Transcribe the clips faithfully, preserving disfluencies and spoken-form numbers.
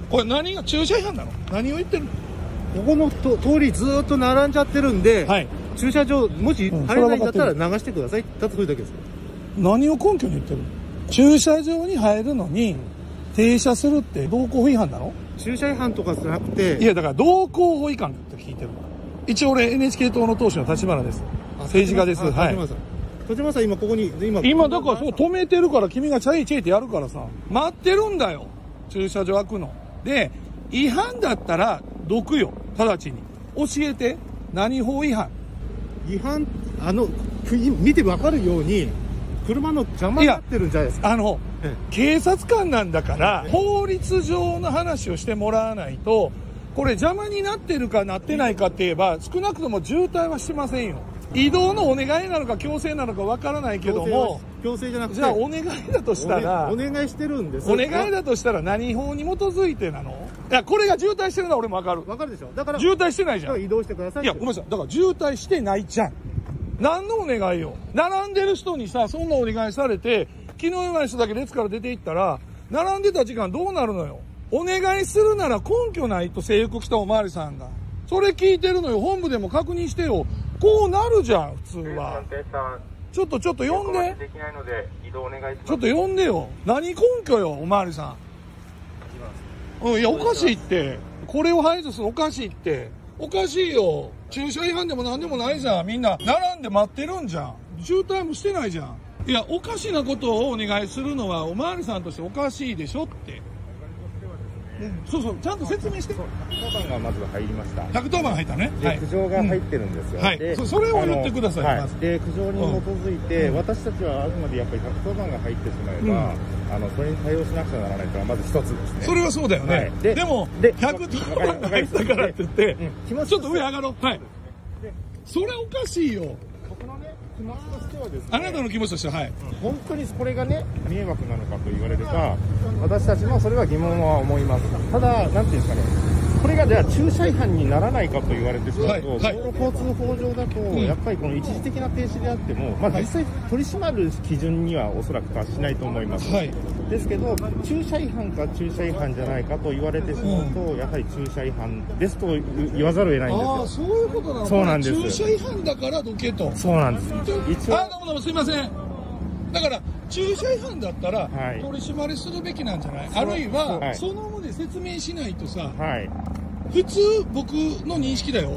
これ何が駐車違反なの？何を言ってるの？ ここのと通りずーっと並んじゃってるんで、 はい、 駐車場もし入れないんだったら流してください。ただそれだけです。 何を根拠に言ってるの？駐車場に入るのに停車するって道交法違反なの？ 駐車違反とかじゃなくて、 いやだから道交法違反って聞いてる。一応俺 エヌエイチケー 党の党首の立花です。政治家です。はい。 戸島さん今ここに今今だからそう止めてるから君がチャイチェイってやるからさ待ってるんだよ。駐車場開くので違反だったら毒よ。直ちに教えて。何法違反？ 違反あの見て分かるように車の邪魔になってるんじゃないですか。 あの、ええ、警察官なんだから、ええ、法律上の話をしてもらわないとこれ邪魔になってるかなってないかって言えば少なくとも渋滞はしてませんよ。移動のお願いなのか強制なのかわからないけども、 強制じゃなくてじゃあお願いだとしたらお願いしてるんです。 お願いだとしたら何法に基づいてなの？いやこれが渋滞してるのは俺もわかる。 わかるでしょ。だから渋滞してないじゃん。 移動してください。 いやごめんなさい。だから渋滞してないじゃん。何のお願いよ。並んでる人にさそんなお願いされて気の弱い人だけ列から出ていったら並んでた時間どうなるのよ。お願いするなら根拠ないと制服着たおまわりさんがそれ聞いてるのよ。本部でも確認してよ。こうなるじゃん普通は。ちょっとちょっと呼んで。ちょっと呼んでよ。何根拠よおまわりさん。うんいやおかしいって。これを排除するのおかしいって。おかしいよ。駐車違反でも何でもないじゃん。みんな並んで待ってるんじゃん。渋滞もしてないじゃん。いやおかしなことをお願いするのはおまわりさんとしておかしいでしょって。うん、そうそうちゃんと説明して。 ひゃくとおばんがまず入りました。 ひゃくとおばん入ったね。 で、苦情が入ってるんですよ。 はい。 でそ, それを言ってください。 はい、で苦情に基づいて、うん、私たちはあくまでやっぱりひゃくとおばんが入ってしまえば、うん、あのそれに対応しなくちゃならないというのはまず一つですね。 それはそうだよね。はい、で, でもでひゃくとおばんが入ったからって言って、うん、ちょっと上上がろう。はい。でそれおかしいよ。 僕のね気持ちとしてはですね。 あなたの気持ちとしてははい。うん、 本当にこれがね迷惑なのかと言われれば私たちもそれは疑問は思います。ただなんていうんですかね。これがじゃあ駐車違反にならないかと言われてしまうと、はいはい、道路交通法上だと、うん、やっぱりこの一時的な停止であっても、まあ、実際取り締まる基準にはおそらく達しないと思います、はい、ですけど駐車違反か駐車違反じゃないかと言われてしまうと、うん、やはり駐車違反ですと言わざるを得ないんですよ。 ああそういうことなのか。 そうなんです。 駐車違反だからどけと。 そうなんです。 一応あどうもどうもすいません。だから駐車違反だったら取り締まりするべきなんじゃない、はい、あるいは、はい、その旨説明しないとさ、はい、普通僕の認識だよ、うん、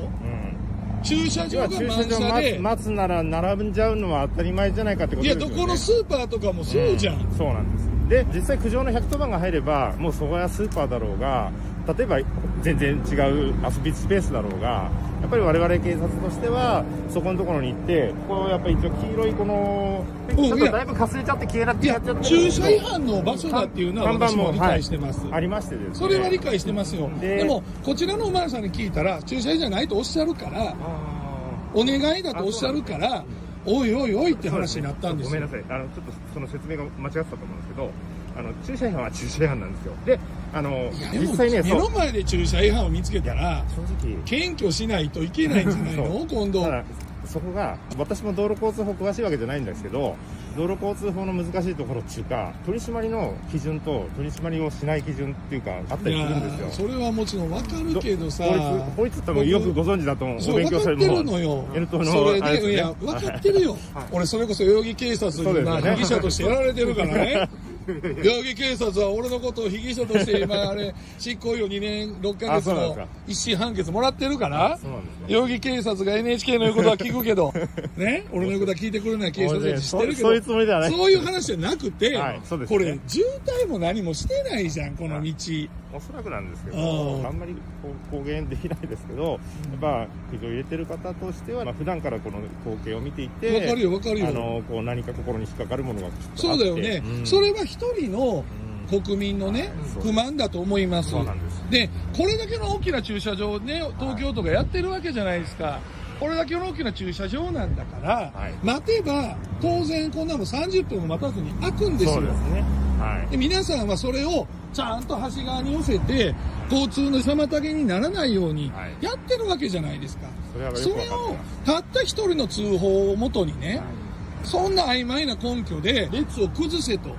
駐車場が満車で待つなら並んじゃうのは当たり前じゃないかってことですよね。 いやどこのスーパーとかもそうじゃん、 うん、そうなんです。で実際苦情のひゃくとおばんが入ればもうそこはスーパーだろうが例えば全然違う遊びスペースだろうがやっぱり我々警察としてはそこのところに行ってこうやっぱり一応黄色いこのちょっとだいぶかすれちゃって消えなってやっちゃって駐車違反の場所だっていうのは私も理解してます、はい、 ありましてですね。 それは理解してますよ。 で, でもこちらのおまわりさんに聞いたら駐車違反じゃないとおっしゃるからお願いだとおっしゃるからおいおいおいって話になったんですよ。 ごめんなさい。あのちょっとその説明が間違ってたと思うんですけどあの駐車違反は駐車違反なんですよ。であの実際ね目の前で駐車違反を見つけたら正直検挙しないといけないんじゃないの今度。 そこが私も道路交通法詳しいわけじゃないんですけど道路交通法の難しいところっていうか取り締まりの基準と取り締まりをしない基準っていうかあったりするんですよ。 それはもちろん分かるけどさ法律法律多分よくご存知だと思う。お勉強されるの分かってるのよ。それで、ね、いや分かってるよ、はい、俺それこそ代々木警察にまあ被疑者としてやられてるからね代々木警察は俺のことを被疑者として今あれ執行猶予にねんろっかげつの一審判決もらってるから代々木警察が エヌエイチケー の言うことは聞くけどね俺の言うことは聞いてくれない警察は知ってるけどそういうつもりではない。そういう話じゃなくて、はいね、これ渋滞も何もしてないじゃんこの道。 おそらくなんですけどあんまり公言できないですけどやっぱ苦情入れてる方としては、まあ、普段からこの光景を見ていて分かるよ分かるよ。 あのこう何か心に引っかかるものがきっとあって。 そうだよね、うん、それは一人の国民のね、うん、不満だと思います。そうなんです。でこれだけの大きな駐車場ね東京とかやってるわけじゃないですか。これだけの大きな駐車場なんだから、はい、待てば当然こんなもんさんじゅっぷんも待たずに開くんですよ。そうですね、はい、で皆さんはそれをちゃんと端側に寄せて交通の妨げにならないようにやってるわけじゃないですか、はい、それをたった一人の通報をもとにね、はい、そんな曖昧な根拠で列を崩せと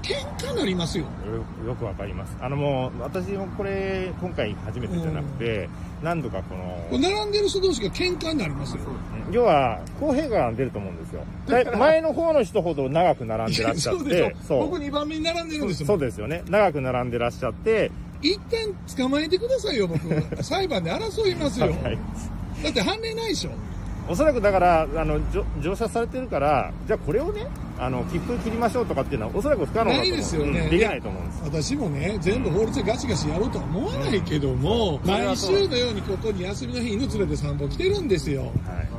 喧嘩になりますよ。 よ、よくわかります。あのもう、私もこれ、今回初めてじゃなくて、うん、何度かこの。 これ並んでる人同士が喧嘩になりますよ。 要は、公平感が出ると思うんですよ。前の方の人ほど長く並んでらっしゃって。そうでしょ。僕にばんめに並んでるんですよ。 そうですよね。長く並んでらっしゃって、 一旦捕まえてくださいよ、僕。裁判で争いますよ。だって判例ないでしょ。 おそらくだから、あの、乗車されてるから、じゃあこれをね、あの、切符切りましょうとかっていうのは、おそらく不可能だと思う。 ないですよね。 うん、できないと思うんです。 私もね、全部法律でガチガチやろうとは思わないけども、うん、毎週のようにここに休みの日犬連れて散歩来てるんですよ。はい、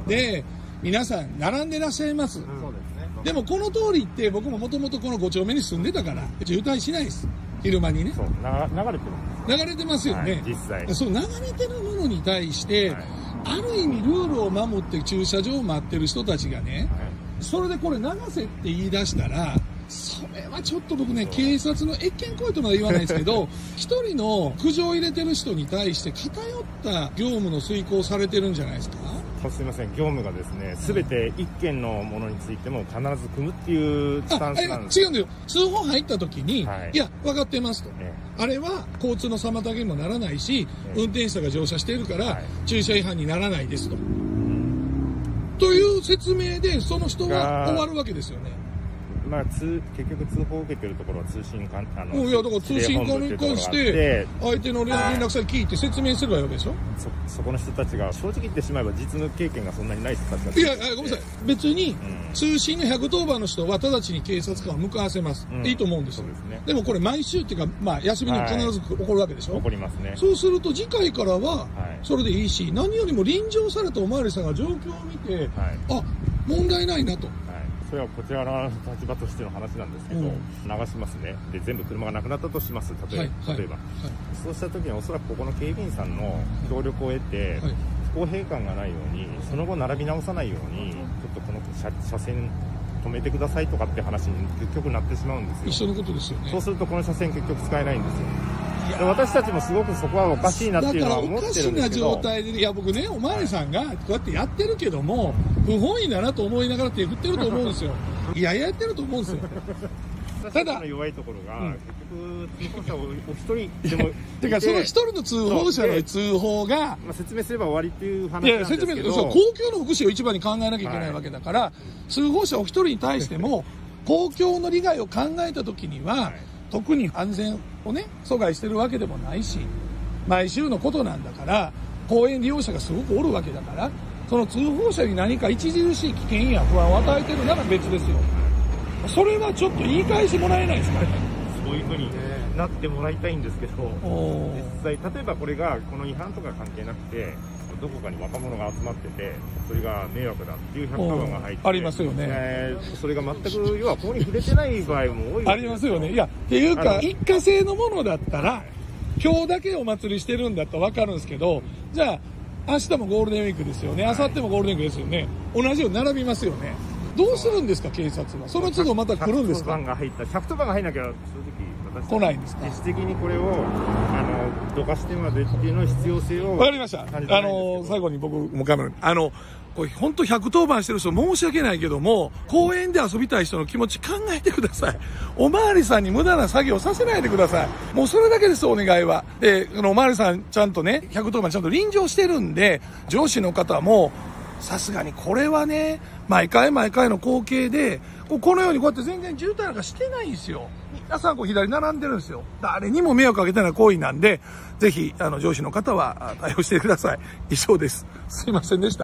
で、皆さん、並んでらっしゃいます。うん、でもこの通りって、僕ももともとこのご丁目に住んでたから、渋滞しないです。昼間にね。 そう、流れてる。 流れてますよね。 はい、実際。 そう、流れてるものに対して、はい、ある意味ルールを守って駐車場を待ってる人たちがね、はい、それでこれ流せって言い出したら、それはちょっと僕ね、警察の越権行為とまで言わないですけど、一人の苦情を入れてる人に対して偏った業務の遂行されてるんじゃないですか。 すみません、業務がですね、すべて一件のものについても必ず組むっていうスタンスなんです。 違うんだよ。通報入った時に、はい、いや、分かってますと。ええ、あれは交通の妨げにもならないし、ええ、運転手さんが乗車しているから、はい、駐車違反にならないですと。という説明で、その人は終わるわけですよね。 まあ、通結局通報を受けてるところは通信管あのいやだから通信課に関して相手の連絡先聞いて説明すればいいわけでしょ。 そ, そこの人たちが正直言ってしまえば実務経験がそんなにない人たちだった。 いやごめんなさい、別に、うん、通信のひゃくとおばんの人は直ちに警察官を向かわせます、うん、いいと思うんですよ。 そうですね。でもこれ毎週っていうか、まあ、休みに必ず起こるわけでしょ。 起こりますね。 そうすると次回からはそれでいいし、何よりも臨場されたおまわりさんが状況を見て、はい、あ問題ないなと。 それはこちらの立場としての話なんですけど、うん、流しますね。で全部車がなくなったとします。例えば、はいはい、例えば、はい、そうした時におそらくここの警備員さんの協力を得て、はい、不公平感がないように、その後並び直さないように、ちょっとこの 車, 車線止めてくださいとかって話に結局なってしまうんですよ。 一緒のことですよね。 そうするとこの車線結局使えないんですよ。で私たちもすごくそこはおかしいなっていうのは思ってるんですけど、 だからおかしな状態で、いや僕ね、おまわりさんがこうやってやってるけども、不本意だなと思いながら手振ってると思うんですよ。いやいややってると思うんですよ。 ただ弱いところが、うん、結局通報者をお一人でもてかその一人の通報者の通報が、 まあ、説明すれば終わりっていう話なんですけど、いや説明、 そう公共の福祉を一番に考えなきゃいけないわけだから、はい、通報者お一人に対しても公共の利害を考えた時には、はい、特に安全をね阻害してるわけでもないし、毎週のことなんだから、公園利用者がすごくおるわけだから、その通報者に何か著しい危険や不安を与えてるなら別ですよ。それはちょっと言い返してもらえないですかね。 そういうふうになってもらいたいんですけど、実際例えばこれがこの違反とか関係なくて、どこかに若者が集まってて、それが迷惑だっていうひゃくとばんが入って、 ありますよね、 えー、それが全く要は法に触れてない場合も多いありますよね。いやっていうか一過性のものだったら、はい、今日だけお祭りしてるんだったら分かるんですけど、じゃあ明日もゴールデンウィークですよね、明後日もゴールデンウィークですよね、同じように並びますよね。どうするんですか警察は。その都度また来るんですか。 ひゃくとばんが入ったひゃくとばんが入んなきゃ正直私来ないんですか。 自主的にこれをあのどかしてまでっていうの必要性をわかりました。あの最後に僕もカメラにあのこれ本当ひゃくとばんしてる人申し訳ないけども、公園で遊びたい人の気持ち考えてください。おまわりさんに無駄な作業させないでください。もうそれだけです、お願いは。であのおまわりさんちゃんとねひゃくとばんちゃんと臨場してるんで、上司の方もさすがにこれはね毎回毎回の光景でこのようにこうやって全然渋滞なんかしてないんですよ。皆さんこう左並んでるんですよ。誰にも迷惑かけてない行為なんで、ぜひあの上司の方は対応してください。以上です。すいませんでした。